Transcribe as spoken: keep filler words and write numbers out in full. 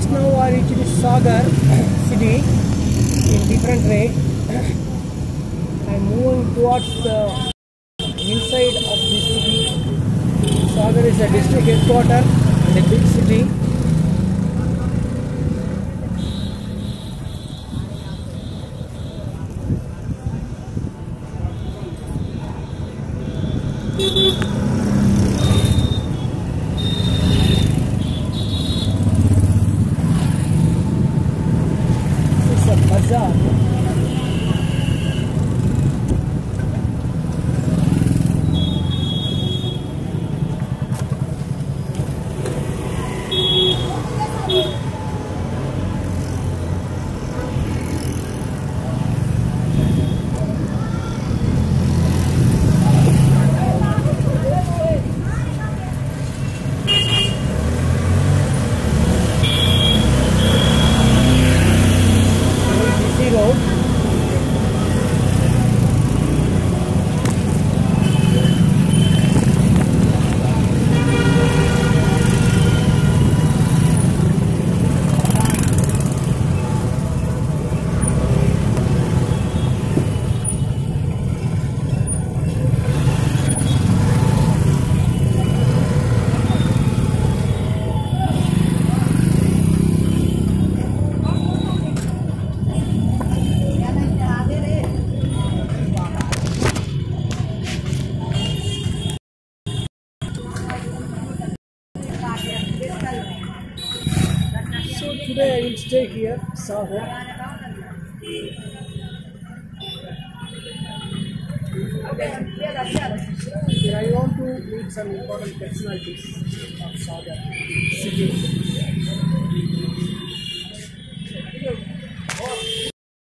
Just now I reached SAGAR city in different way. I am moving towards the inside of this city. SAGAR is a district headquarters and a big city. This is a bazaar. Road. So today I will stay here, SAGAR. Here I want to meet some important personalities of SAGAR city.